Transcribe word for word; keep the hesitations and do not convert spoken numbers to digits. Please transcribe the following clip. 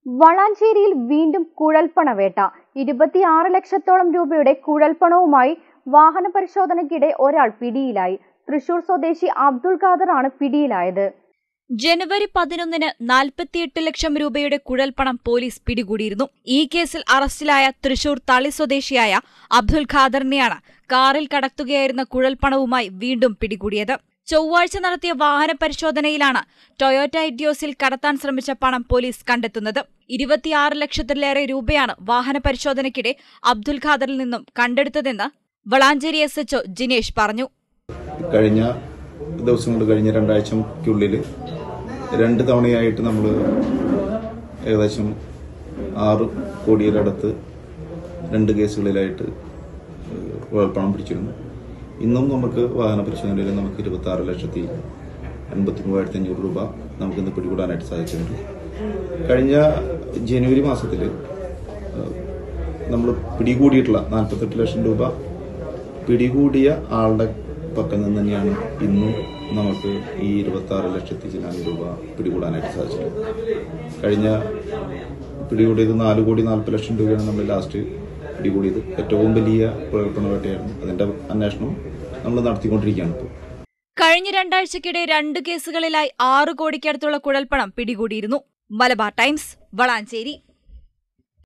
വളാഞ്ചേരിയിൽ വീണ്ടും കുഴൽപ്പണവേട്ട. ഇരുപത്തിയാറ് ലക്ഷത്തോളം രൂപയുടെ കുഴൽപ്പണവുമായി വാഹന പരിശോധനയ്ക്കിടെ ഒരാൾ പിടിയിലായി. തൃശൂർ സ്വദേശി അബ്ദുൾ ഖാദറാണ് പിടിയിലായത്. ജനുവരി പതിനൊന്നിന് നാൽപ്പത്തിയെട്ട് ലക്ഷം രൂപയുടെ കുഴൽപ്പണം പോലീസ് പിടികൂടിയിരുന്നു. ഈ കേസിൽ അറസ്റ്റിലായ തൃശൂർ തളി സ്വദേശിയായ അബ്ദുൾ ഖാദറിനെയാണ് കാറിൽ കടത്തുകയായിരുന്ന കുഴൽപ്പണവുമായി വീണ്ടും പിടികൂടിയത്. ചൊവ്വാഴ്ച നടത്തിയ വാഹന പരിശോധനയിലാണ് ടൊയോറ്റ ഇറ്റിയോസിൽ കടത്താൻ ശ്രമിച്ച പണം പോലീസ് കണ്ടെത്തുന്നത്. ഇരുപത്തിയാറ് ലക്ഷത്തിലേറെ രൂപയാണ് വാഹന പരിശോധനയ്ക്കിടെ അബ്ദുൾ ഖാദറിൽ നിന്നും കണ്ടെടുത്തതെന്ന് വളാഞ്ചേരി എസ് എച്ച്ഒ ജിനേഷ് പറഞ്ഞു. കഴിഞ്ഞ ദിവസം കൊണ്ട് കഴിഞ്ഞ രണ്ടാഴ്ചയ്ക്കുള്ളിൽ രണ്ട് തവണയായിട്ട് നമ്മൾ ഏകദേശം ആറ് കോടിയിലടുത്ത് രണ്ട് കേസുകളിലായിട്ട് കുഴൽപ്പണം പിടിച്ചിരുന്നു. ഇന്നും നമുക്ക് വാഹന പരിശോധനയിൽ നമുക്ക് ഇരുപത്തി ആറ് ലക്ഷത്തി എൺപത്തി മൂവായിരത്തി അഞ്ഞൂറ് രൂപ നമുക്കിന്ന് പിടികൂടാനായിട്ട് സാധിച്ചിട്ടുണ്ട്. കഴിഞ്ഞ ജനുവരി മാസത്തിൽ നമ്മൾ പിടികൂടിയിട്ടുള്ള നാൽപ്പത്തെട്ട് ലക്ഷം രൂപ പിടികൂടിയ ആളുടെ പക്കം നിന്ന് തന്നെയാണ് ഇന്നും നമുക്ക് ഈ ഇരുപത്തി ആറ് ലക്ഷത്തി ചില്ലാനും രൂപ പിടികൂടാനായിട്ട് സാധിച്ചിട്ടുണ്ട്. കഴിഞ്ഞ പിടികൂടിയത് നാല് കോടി നാൽപ്പത് ലക്ഷം രൂപയാണ് നമ്മൾ ലാസ്റ്റ് പിടികൂടിയത്. ഏറ്റവും വലിയ കുഴൽപ്പണ വേട്ടയാണ്. അതിന്റെ അന്വേഷണം നമ്മൾ നടത്തിക്കൊണ്ടിരിക്കുകയാണ് ഇപ്പോൾ. കഴിഞ്ഞ രണ്ടാഴ്ചക്കിടെ രണ്ട് കേസുകളിലായി ആറ് കോടിക്കടുത്തുള്ള കുഴൽപ്പണം പിടികൂടിയിരുന്നു. മലബാർ ടൈംസ്, വളാഞ്ചേരി.